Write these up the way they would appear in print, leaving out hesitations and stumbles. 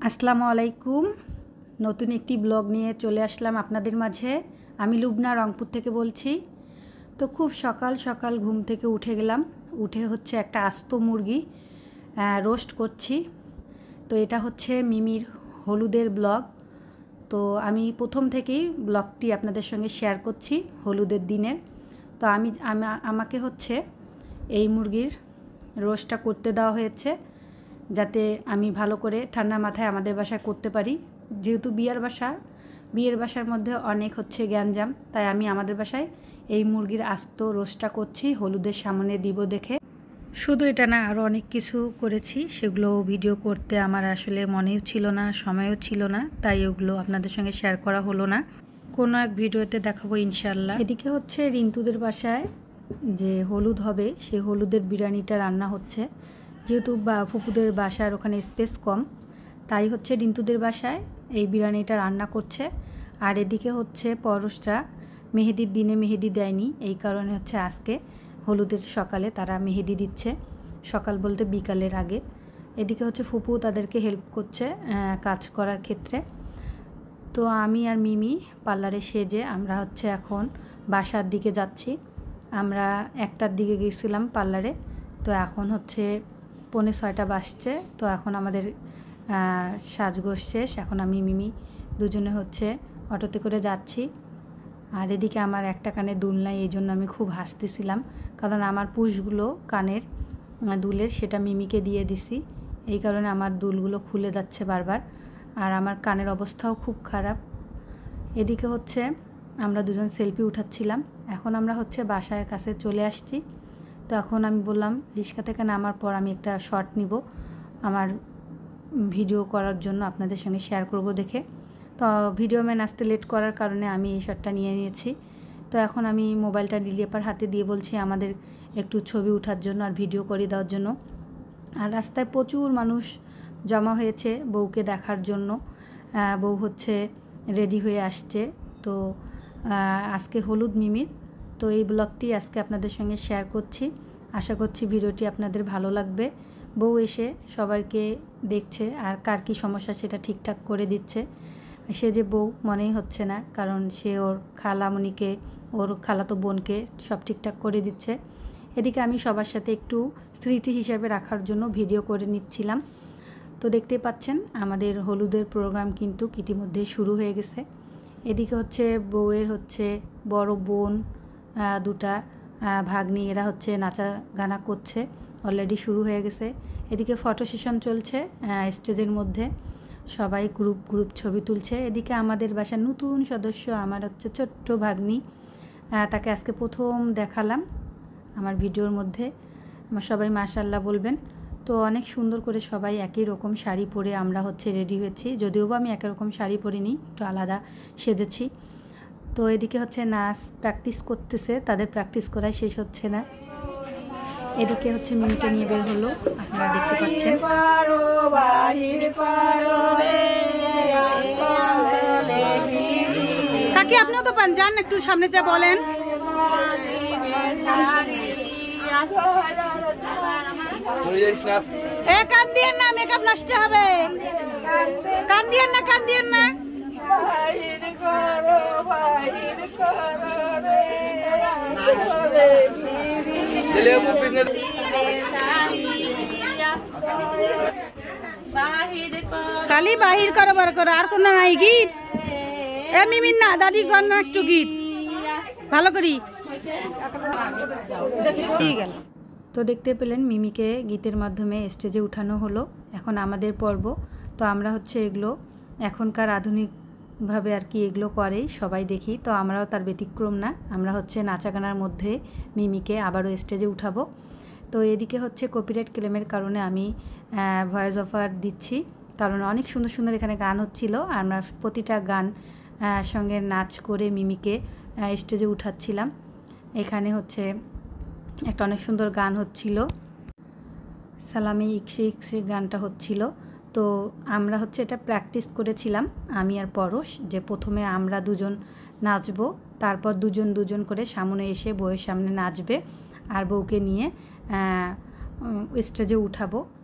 আসসালামু আলাইকুম। নতুন একটি ব্লগ নিয়ে চলে আসলাম আপনাদের মাঝে। আমি লুবনা রংপুর থেকে বলছি। তো খুব সকাল সকাল ঘুম থেকে উঠে গেলাম। উঠে হচ্ছে একটা আস্ত মুরগি রোস্ট করছি। তো এটা হচ্ছে মিমির হলুদের ব্লগ। তো আমি প্রথম থেকেই ব্লগটি আপনাদের সঙ্গে শেয়ার করছি হলুদের দিনের। তো আমাকে হচ্ছে এই মুরগির রোস্টটা করতে দেওয়া হয়েছে, যাতে আমি ভালো করে ঠান্ডা মাথায় আমাদের বাসায় করতে পারি। যেহেতু বিয়ের বাসার মধ্যে অনেক হচ্ছে গ্যাঞ্জাম, তাই আমি আমাদের বাসায় এই মুরগির আস্ত রোস্টটা করছি হলুদের সামনে দিব দেখে। শুধু এটা না, আরও অনেক কিছু করেছি, সেগুলো ভিডিও করতে আমার আসলে মনেও ছিল না, সময়ও ছিল না, তাই ওগুলো আপনাদের সঙ্গে শেয়ার করা হলো না। কোনো এক ভিডিওতে দেখাবো ইনশাল্লাহ। এদিকে হচ্ছে রিন্তুদের বাসায় যে হলুদ হবে, সেই হলুদের বিরিয়ানিটা রান্না হচ্ছে। যেহেতু ফুপুদের বাসার ওখানে স্পেস কম, তাই হচ্ছে রিন্তুদের বাসায় এই বিরিয়ানিটা রান্না করছে। আর এদিকে হচ্ছে পরশরা মেহেদির দিনে মেহেদি দেয়নি, এই কারণে হচ্ছে আজকে হলুদের সকালে তারা মেহেদি দিচ্ছে, সকাল বলতে বিকালের আগে। এদিকে হচ্ছে ফুপু তাদেরকে হেল্প করছে কাজ করার ক্ষেত্রে। তো আমি আর মিমি পার্লারে সেজে আমরা হচ্ছে এখন বাসার দিকে যাচ্ছি। আমরা 1টার দিকে গেছিলাম পার্লারে, তো এখন হচ্ছে 5:45 বাজছে। তো এখন আমাদের সাজগোজ শেষ। এখন আমি মিমি দুজনে হচ্ছে অটোতে করে যাচ্ছি। আর এদিকে আমার একটা কানে দুল নাই, এই জন্য আমি খুব হাসতেছিলাম, কারণ আমার পুশগুলো কানের দুলের সেটা মিমিকে দিয়ে দিছি, এই কারণে আমার দুলগুলো খুলে যাচ্ছে বারবার। আর আমার কানের অবস্থাও খুব খারাপ। এদিকে হচ্ছে আমরা দুজন সেলফি উঠাচ্ছিলাম। এখন আমরা হচ্ছে বাসার কাছে চলে আসছি। তো এখন আমি বললাম রিক্সা থেকে নামার পর আমি একটা শর্ট নিব আমার ভিডিও করার জন্য, আপনাদের সঙ্গে শেয়ার করব দেখে। তো ভিডিও ম্যান আসতে লেট করার কারণে আমি এই শর্টটা নিয়ে নিয়েছি। তো এখন আমি মোবাইলটা লিলিয়াপার হাতে দিয়ে বলছি আমাদের একটু ছবি ওঠার জন্য আর ভিডিও করে দেওয়ার জন্য। আর রাস্তায় প্রচুর মানুষ জমা হয়েছে বউকে দেখার জন্য। বউ হচ্ছে রেডি হয়ে আসছে। তো আজকে হলুদ মিমির। তো এই ব্লগটি আজকে আপনাদের সঙ্গে শেয়ার করছি। আশা করছি ভিডিওটি আপনাদের ভালো লাগবে। বউ এসে সবাইকে দেখছে আর কার কী সমস্যা সেটা ঠিকঠাক করে দিচ্ছে। সে যে বউ মনেই হচ্ছে না, কারণ সে ওর খালামণিকে, ওর খালাতো বোনকে সব ঠিকঠাক করে দিচ্ছে। এদিকে আমি সবার সাথে একটু স্মৃতি হিসাবে রাখার জন্য ভিডিও করে নিচ্ছিলাম। তো দেখতে পাচ্ছেন আমাদের হলুদের প্রোগ্রাম কিন্তু ইতিমধ্যে শুরু হয়ে গেছে। এদিকে হচ্ছে বউয়ের হচ্ছে বড় বোন, দুটা ভাগ্নি, এরা হচ্ছে নাচা গানা করছে, অলরেডি শুরু হয়ে গেছে। এদিকে ফটো সেশন চলছে স্টেজের মধ্যে, সবাই গ্রুপ গ্রুপ ছবি তুলছে। এদিকে আমাদের বাসার নতুন সদস্য আমার হচ্ছে ছোট্ট ভাগ্নি, তাকে আজকে প্রথম দেখালাম আমার ভিডিওর মধ্যে। আমার সবাই মাশাআল্লাহ বলবেন। তো অনেক সুন্দর করে সবাই একই রকম শাড়ি পরে আমরা হচ্ছে রেডি হয়েছি, যদিও বা আমি একই রকম শাড়ি পরিনি, একটু আলাদা সেজেছি। তো এদিকে হচ্ছে নাচ প্র্যাকটিস করতেছে, তাদের প্র্যাকটিস করাই শেষ হচ্ছে না। এদিকে হচ্ছে মিমিকে নিয়ে বের হলো, আপনারা দেখতে পাচ্ছেন। কাকি আপনিও তো পান, যান একটু সামনে যা বলেন। কান দিয়েন না, মেকআপ নষ্ট হবে। কান দিয়েন না, কান দিয়েন না। খালি বাহির করো বার করো, আর কোন নাই গীত। এ মিমিন না, দাদি গান না, একটু গীত ভালো করি। তো দেখতে পেলেন মিমিকে গীতের মাধ্যমে স্টেজে উঠানো হলো। এখন আমাদের পর্ব। তো আমরা হচ্ছে এগুলো এখনকার আধুনিকভাবে আর কি এগুলো করেই সবাই দেখি, তো আমরাও তার ব্যতিক্রম না। আমরা হচ্ছে নাচা গানার মধ্যে মিমিকে আবারও স্টেজে উঠাবো। তো এদিকে হচ্ছে কপিরাইট ক্লেমের কারণে আমি ভয়েস ওভার দিচ্ছি, কারণ অনেক সুন্দর সুন্দর এখানে গান হচ্ছিল। আমরা প্রতিটা গান সঙ্গে নাচ করে মিমিকে স্টেজে উঠাচ্ছিলাম। এখানে হচ্ছে একটা অনেক সুন্দর গান হচ্ছিল, সালামি ইকশি ইকশি গানটা হচ্ছিল। তো আমরা হচ্ছে এটা প্র্যাকটিস করেছিলাম আমি আর পরশ, যে প্রথমে আমরা দুজন নাচবো, তারপর দুজন দুজন করে সামনে এসে বউয়ের সামনে নাচবে আর বউকে নিয়ে স্টেজে উঠাবো।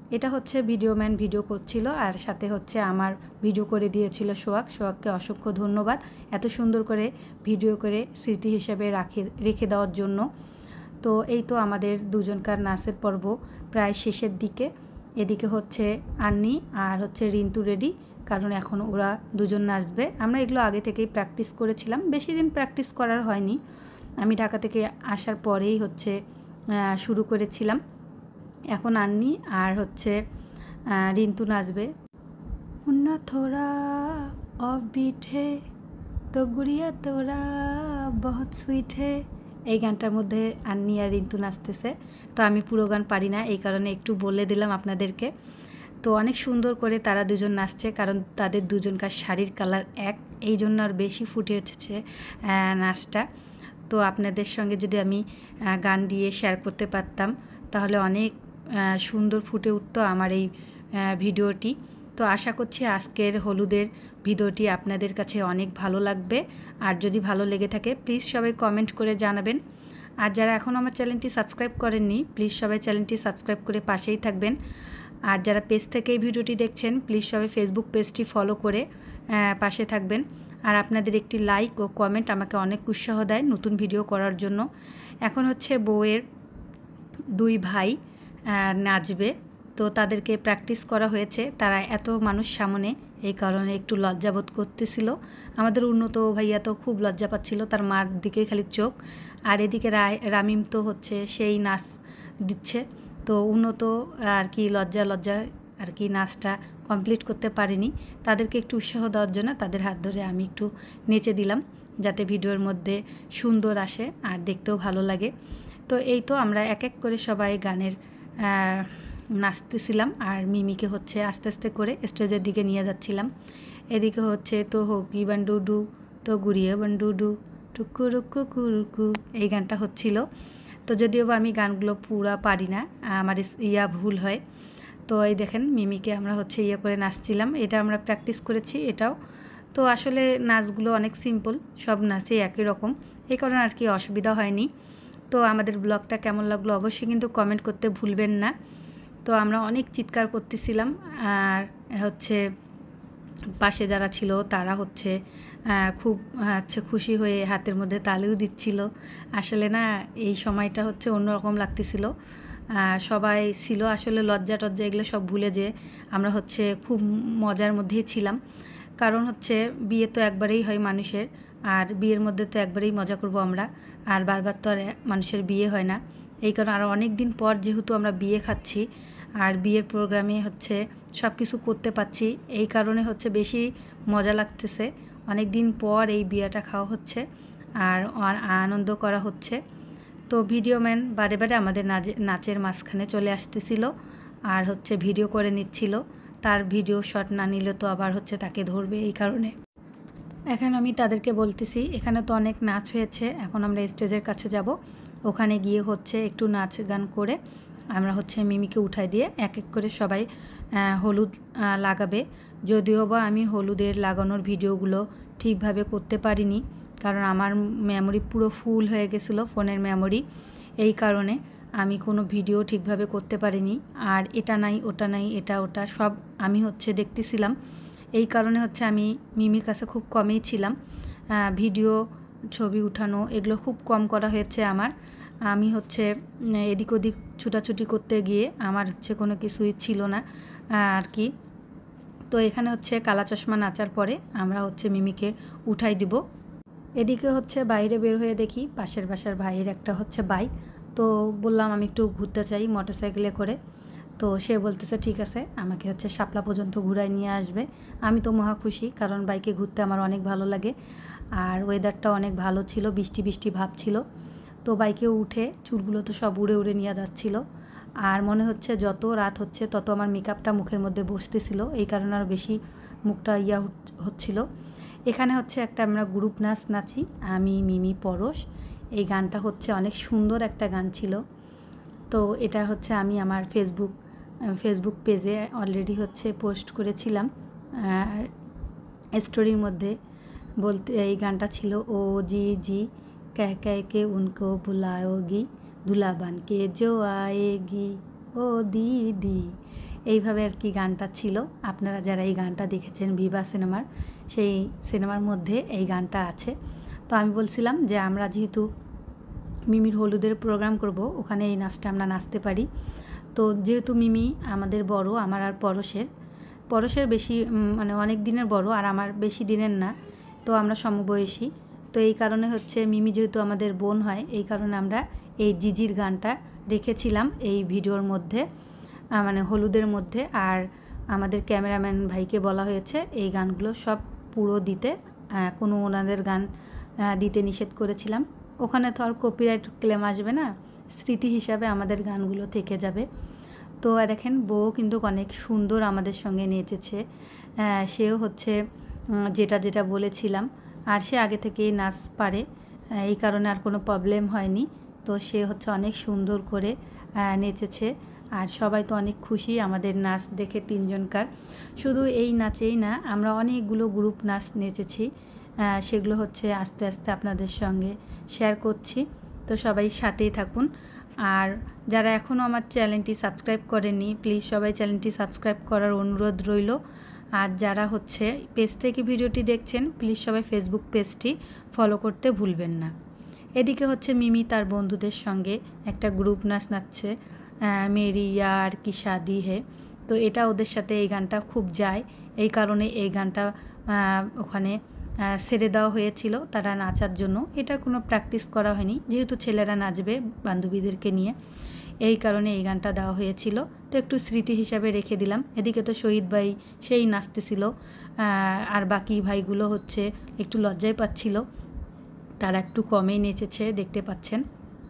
এটা হচ্ছে ভিডিও ম্যান ভিডিও করছিল, আর সাথে হচ্ছে আমার ভিডিও করে দিয়েছিল সোহাগকে অসংখ্য ধন্যবাদ এত সুন্দর করে ভিডিও করে স্মৃতি হিসেবে রেখে দেওয়ার জন্য। তো এই তো আমাদের দুজনকার নাচের পর্ব প্রায় শেষের দিকে। এদিকে হচ্ছে আন্নি আর হচ্ছে রিন্তু রেডি, কারণ এখন ওরা দুজন নাচবে। আমরা এগুলো আগে থেকেই প্র্যাকটিস করেছিলাম, বেশি দিন প্র্যাকটিস করার হয়নি, আমি ঢাকা থেকে আসার পরেই হচ্ছে শুরু করেছিলাম। এখন আন্নি আর হচ্ছে রিন্তু নাচবে। মুন্না থোড়া অফ বিট হে তো গুড়িয়া তোরা বহুত সুইট হে, এই গানটার মধ্যে আন্নি আর রিন্তু নাচতেছে। তো আমি পুরো গান পারি না, এই কারণে একটু বলে দিলাম আপনাদেরকে। তো অনেক সুন্দর করে তারা দুজন নাচছে, কারণ তাদের দুজনকার শাড়ির কালার এক, এই জন্য আর বেশি ফুটে উঠেছে নাচটা। তো আপনাদের সঙ্গে যদি আমি গান দিয়ে শেয়ার করতে পারতাম তাহলে অনেক সুন্দর ফুটে উঠতো আমার এই ভিডিওটি। তো আশা করছি আজকের হলুদের ভিডিওটি আপনাদের কাছে অনেক ভালো লাগবে। আর যদি ভালো লেগে থাকে প্লিজ সবাই কমেন্ট করে জানাবেন। আর যারা এখন আমার চ্যানেলটি সাবস্ক্রাইব করেননি প্লিজ সবাই চ্যানেলটি সাবস্ক্রাইব করে পাশেই থাকবেন। আর যারা পেজ থেকে এই ভিডিওটি দেখছেন প্লিজ সবাই ফেসবুক পেজটি ফলো করে পাশে থাকবেন। আর আপনাদের একটি লাইক ও কমেন্ট আমাকে অনেক উৎসাহ দেয় নতুন ভিডিও করার জন্য। এখন হচ্ছে বউয়ের দুই ভাই নাচবে, তো তাদেরকে প্র্যাকটিস করা হয়েছে। তারা এত মানুষ সামনে, এই কারণে একটু লজ্জাবোধ করতেছিল। আমাদের উন্নত ভাইয়া তো খুব লজ্জা পাচ্ছিল, তার মার দিকে খালি চোখ। আর এদিকে রামিম তো হচ্ছে সেই নাচ দিচ্ছে। তো উন্নত আর কি লজ্জা আর কি নাচটা কমপ্লিট করতে পারিনি। তাদেরকে একটু উৎসাহ দেওয়ার জন্য তাদের হাত ধরে আমি একটু নেচে দিলাম, যাতে ভিডিওর মধ্যে সুন্দর আসে আর দেখতেও ভালো লাগে। তো এই তো আমরা এক এক করে সবাই গানের নাচতেছিলাম, আর মিমিকে হচ্ছে আস্তে আস্তে করে স্টেজের দিকে নিয়ে যাচ্ছিলাম। এদিকে হচ্ছে তো হোকি বান্ডুডু তো গুড়িয়ে বান্ডুডু টুকু রুকু কুরুকু, এই গানটা হচ্ছিল। তো যদিও বা আমি গানগুলো পুরা পারি না, আমার ভুল হয়। তো এই দেখেন মিমিকে আমরা হচ্ছে করে নাচছিলাম, এটা আমরা প্র্যাকটিস করেছি এটাও। তো আসলে নাচগুলো অনেক সিম্পল, সব নাচই একই রকম, এই কারণে আর কি অসুবিধা হয়নি। তো আমাদের ব্লগটা কেমন লাগলো অবশ্যই কিন্তু কমেন্ট করতে ভুলবেন না। তো আমরা অনেক চিৎকার করতেছিলাম, আর হচ্ছে পাশে যারা ছিল তারা হচ্ছে খুব খুশি হয়ে হাতের মধ্যে তালিও দিচ্ছিল। আসলে না এই সময়টা হচ্ছে অন্যরকম লাগতেছিল, সবাই ছিল আসলে লজ্জা টজ্জা এগুলো সব ভুলে যে আমরা হচ্ছে খুব মজার মধ্যেই ছিলাম। কারণ হচ্ছে বিয়ে তো একবারেই হয় মানুষের, আর বিয়ের মধ্যে তো একবারেই মজা করব আমরা, আর বারবার তো আর মানুষের বিয়ে হয় না। এই কারণে আরও অনেক দিন পর যেহেতু আমরা বিয়ে খাচ্ছি আর বিয়ের প্রোগ্রামে হচ্ছে সব কিছু করতে পারছি, এই কারণে হচ্ছে বেশি মজা লাগতেছে। অনেক দিন পর এই বিয়েটা খাওয়া হচ্ছে আর আনন্দ করা হচ্ছে। তো ভিডিও ম্যান বারে বারে আমাদের নাচের মাঝখানে চলে আসতেছিল আর হচ্ছে ভিডিও করে নিচ্ছিল। তার ভিডিও শট না নিলে তো আবার হচ্ছে তাকে ধরবে, এই কারণে। এখন আমি তাদেরকে বলতেছি এখানে তো অনেক নাচ হয়েছে, এখন আমরা স্টেজের কাছে যাব, ওখানে গিয়ে হচ্ছে একটু নাচ গান করে আমরা হচ্ছে মিমিকে উঠাই দিয়ে এক এক করে সবাই হলুদ লাগাবে। যদিও বা আমি হলুদের লাগানোর ভিডিওগুলো ঠিকভাবে করতে পারিনি, কারণ আমার মেমোরি পুরো ফুল হয়ে গেছিলো, ফোনের মেমোরি, এই কারণে আমি কোনো ভিডিও ঠিকভাবে করতে পারিনি। আর এটা নাই ওটা নাই এটা ওটা সব আমি হচ্ছে দেখতেছিলাম, এই কারণে হচ্ছে আমি মিমির কাছে খুব কমই ছিলাম। ভিডিও ছবি উঠানো এগুলো খুব কম করা হয়েছে আমার। আমি হচ্ছে এদিক ওদিক ছুটাছুটি করতে গিয়ে আমার হচ্ছে কোনো কিছুই ছিল না আর কি। তো এখানে হচ্ছে কালা চশমা নাচার পরে আমরা হচ্ছে মিমিকে উঠাই দিব। এদিকে হচ্ছে বাইরে বের হয়ে দেখি পাশের বাসার ভাইয়ের একটা হচ্ছে বাইক, তো বললাম আমি একটু ঘুরতে চাই মোটরসাইকেলে করে। তো সে বলতেছে ঠিক আছে, আমাকে হচ্ছে শাপলা পর্যন্ত ঘুরায় নিয়ে আসবে। আমি তো মহা খুশি, কারণ বাইকে ঘুরতে আমার অনেক ভালো লাগে, আর ওয়েদারটা অনেক ভালো ছিল, বৃষ্টি বৃষ্টি ভাব ছিল। তো বাইকে উঠে চুলগুলো তো সব উড়ে উড়ে নিয়ে যাচ্ছিল, আর মনে হচ্ছে যত রাত হচ্ছে তত আমার মেকআপটা মুখের মধ্যে বসতেছিল, এই কারণে আরও বেশি মুখটা হচ্ছিল। এখানে হচ্ছে একটা আমরা গ্রুপ নাচ নাচি, আমি মিমি পরশ, এই গানটা হচ্ছে অনেক সুন্দর একটা গান ছিল। তো এটা হচ্ছে আমি আমার ফেসবুক পেজে অলরেডি হচ্ছে পোস্ট করেছিলাম স্টোরির মধ্যে। বলতে এই গানটা ছিল ও জি জি कह कह के उनको बुलाओगी दुल्हा बन के जो आएगी ও দিদি, এইভাবে আর কি গানটা ছিল। আপনারা যারা এই গানটা দেখেছেন ভিভা সিনেমার, সেই সিনেমার মধ্যে এই গানটা আছে। তো আমি বলছিলাম যে আমরা যেহেতু মিমির হলুদের প্রোগ্রাম করব, ওখানে এই নাচটা আমরা নাচতে পারি। তো যেহেতু মিমি আমাদের বড়, আমার আর পরশের বেশি মানে অনেক দিনের বড়, আর আমার বেশি দিনের না, তো আমরা সমবয়সী। তো এই কারণে হচ্ছে মিমি যেহেতু আমাদের বোন হয়, এই কারণে আমরা এই জিজির গানটা রেখেছিলাম এই ভিডিওর মধ্যে, মানে হলুদের মধ্যে। আর আমাদের ক্যামেরাম্যান ভাইকে বলা হয়েছে এই গানগুলো সব পুরো দিতে, কোনো ওনাদের গান দিতে নিষেধ করেছিলাম। ওখানে তো আর কপিরাইট ক্লেম আসবে না, স্মৃতি হিসাবে আমাদের গানগুলো থেকে যাবে। তো দেখেন বউ কিন্তু অনেক সুন্দর আমাদের সঙ্গে নেচেছে। সেও হচ্ছে যেটা বলেছিলাম, আর সে আগে থেকেই নাচ পারে, এই কারণে আর কোনো প্রবলেম হয়নি। তো সে হচ্ছে অনেক সুন্দর করে নেচেছে, আর সবাই তো অনেক খুশি আমাদের নাচ দেখে তিনজনকার। শুধু এই নাচেই না, আমরা অনেকগুলো গ্রুপ নাচ নেচেছি, সেগুলো হচ্ছে আস্তে আস্তে আপনাদের সঙ্গে শেয়ার করছি। তো সবাই সাথেই থাকুন। আর যারা এখনও আমার চ্যানেলটি সাবস্ক্রাইব করেনি, প্লিজ সবাই চ্যানেলটি সাবস্ক্রাইব করার অনুরোধ রইল। আর যারা হচ্ছে পেজ থেকে ভিডিওটি দেখছেন, প্লিজ সবাই ফেসবুক পেজটি ফলো করতে ভুলবেন না। এদিকে হচ্ছে মিমি তার বন্ধুদের সঙ্গে একটা গ্রুপ নাচ নাচছে, মেরি ইয়ার কি শাদি হে। তো এটা ওদের সাথে এই গানটা খুব যায়, এই কারণে এই গানটা ওখানে ছেড়ে দেওয়া হয়েছিল তারা নাচার জন্য। এটার কোনো প্র্যাকটিস করা হয়নি, যেহেতু ছেলেরা নাচবে বান্ধবীদেরকে নিয়ে, এই কারণে এই গানটা দেওয়া হয়েছিল। তো একটু স্মৃতি হিসাবে রেখে দিলাম। এদিকে তো শহীদ ভাই সেই নাচতেছিল, আর বাকি ভাইগুলো হচ্ছে একটু লজ্জায় পাচ্ছিল, তারা একটু কমেই নেচেছে, দেখতে পাচ্ছেন।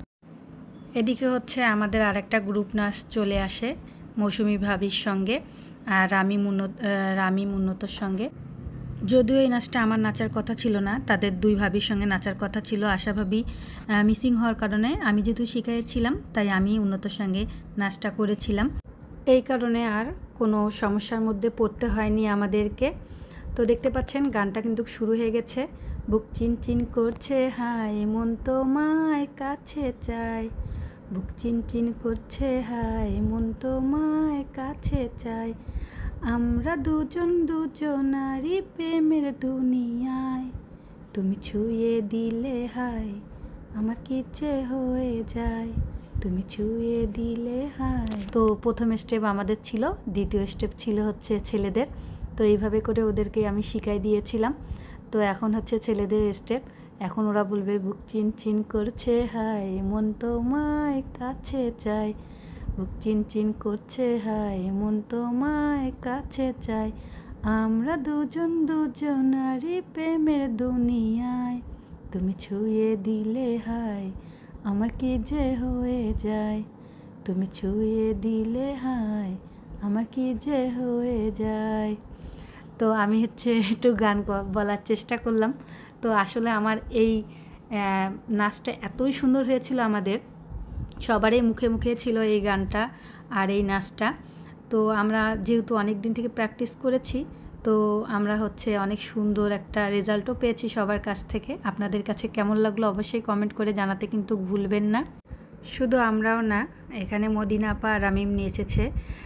এদিকে হচ্ছে আমাদের আরেকটা গ্রুপ নাচ চলে আসে মৌসুমি ভাবির সঙ্গে, আর রামি মুন্নতর সঙ্গে। যদিও এই নাচটা আমার নাচার কথা ছিল না, তাদের দুই ভাবির সঙ্গে নাচার কথা ছিল। আশা ভাবি মিসিং হওয়ার কারণে আমি যেহেতু শিখিয়েছিলাম, তাই আমি উন্নতর সঙ্গে নাচটা করেছিলাম। এই কারণে আর কোনো সমস্যার মধ্যে পড়তে হয়নি আমাদেরকে। তো দেখতে পাচ্ছেন গানটা কিন্তু শুরু হয়ে গেছে। বুক চিনচিন করছে হায়, মন তোমায় কাছে চায়। বুক চিনচিন করছে হায়, মন তোমায় কাছে চায়। আমরা দুজন দুজনারই প্রেমের দুনিয়ায়। তুমি ছুঁয়ে দিলে হায়, আমার কি যে হয়ে যায়। তুমি ছুঁয়ে দিলে হায়। তো প্রথম স্টেপ আমাদের ছিল, দ্বিতীয় স্টেপ ছিল হচ্ছে ছেলেদের। তো এইভাবে করে ওদেরকে আমি শিখাই দিয়েছিলাম। তো এখন হচ্ছে ছেলেদের স্টেপ। এখন ওরা বলবে বুক চিনচিন করছে হায়, মন তোমায় কাছে চায়। বুক চিনচিন করছে হায়, মন তোমায় কাছে চায়। আমরা দুজন দুজনারই প্রেমের দুনিয়ায়। তুমি ছুঁয়ে দিলে হায়, আমার কি যে হয়ে যায়। তুমি ছুঁয়ে দিলে হায়, আমার কি যে হয়ে যায়। তো আমি হচ্ছে একটু গান বলার চেষ্টা করলাম। তো আসলে আমার এই নাচটা এতই সুন্দর হয়েছিল, আমাদের সবারই মুখে মুখে ছিল এই গানটা আর এই নাচটা। তো আমরা যেহেতু অনেক দিন থেকে প্র্যাকটিস করেছি, তো আমরা হচ্ছে অনেক সুন্দর একটা রেজাল্টও পেয়েছি সবার কাছ থেকে। আপনাদের কাছে কেমন লাগলো অবশ্যই কমেন্ট করে জানাতে কিন্তু ভুলবেন না। শুধু আমরাও না, এখানে মদিনা আপা আর রামিম নিয়ে এসেছে।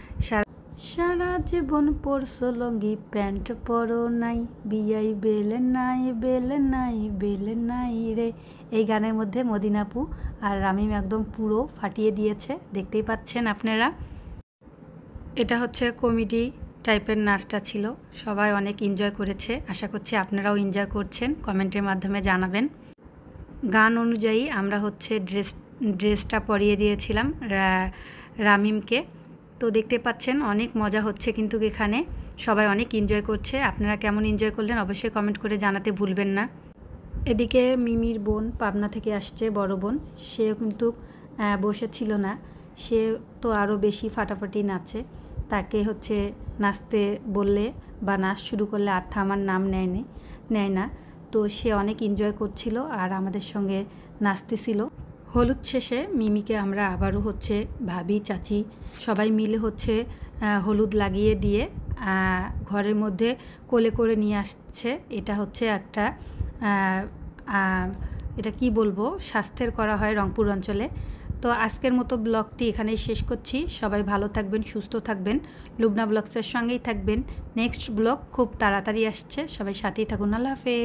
সারা জীবন পরশো লঙ্গি প্যান্ট পরো নাই, বিয়াই বেলে নাই বেলে নাই বেলে নাই রে। এই গানের মধ্যে মদিনা আপু আর রামিম একদম পুরো ফাটিয়ে দিয়েছে, দেখতেই পাচ্ছেন আপনারা। এটা হচ্ছে কমেডি টাইপের নাচটা ছিল, সবাই অনেক এনজয় করেছে। আশা করছি আপনারাও এনজয় করছেন, কমেন্টের মাধ্যমে জানাবেন। গান অনুযায়ী আমরা হচ্ছে ড্রেসটা পরিয়ে দিয়েছিলাম রামিমকে। তো দেখতে পাচ্ছেন অনেক মজা হচ্ছে কিন্তু এখানে, সবাই অনেক এনজয় করছে। আপনারা কেমন এনজয় করলেন অবশ্যই কমেন্ট করে জানাতে ভুলবেন না। এদিকে মিমির বোন পাবনা থেকে আসছে, বড় বোন, সেও কিন্তু বসেছিল না, সে তো আরও বেশি ফাটাফাটি নাচে। তাকে হচ্ছে নাচতে বললে বা নাচ শুরু করলে আর থামার নাম নেয় না। তো সে অনেক এনজয় করছিল আর আমাদের সঙ্গে নাচতেছিল। হলুদ শেষে মিমিকে আমরা আবারও হচ্ছে ভাবি চাচি সবাই মিলে হচ্ছে হলুদ লাগিয়ে দিয়ে ঘরের মধ্যে কোলে করে নিয়ে আসছে। এটা হচ্ছে একটা এটা কি বলবো, স্বাস্থ্যের করা হয় রংপুর অঞ্চলে। তো আজকের মতো ব্লগটি এখানেই শেষ করছি। সবাই ভালো থাকবেন, সুস্থ থাকবেন, লুবনা ব্লগসের সঙ্গেই থাকবেন। নেক্সট ব্লগ খুব তাড়াতাড়ি আসছে, সবাই সাথেই থাকুন। আল্লাহ হাফেজ।